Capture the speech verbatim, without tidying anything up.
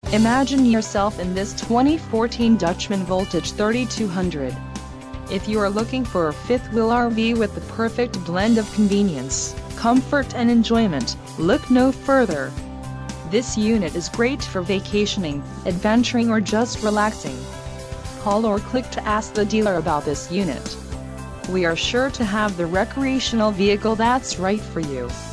Imagine yourself in this twenty fourteen Dutchmen Voltage thirty-two hundred. If you are looking for a fifth-wheel R V with the perfect blend of convenience, comfort and enjoyment, look no further. This unit is great for vacationing, adventuring or just relaxing. Call or click to ask the dealer about this unit. We are sure to have the recreational vehicle that's right for you.